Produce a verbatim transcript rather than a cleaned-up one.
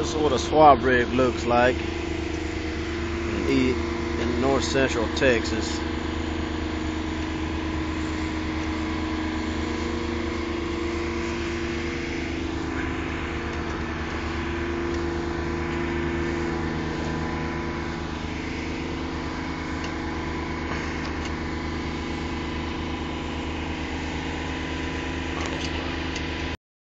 This is what a swab rig looks like in, in north central Texas.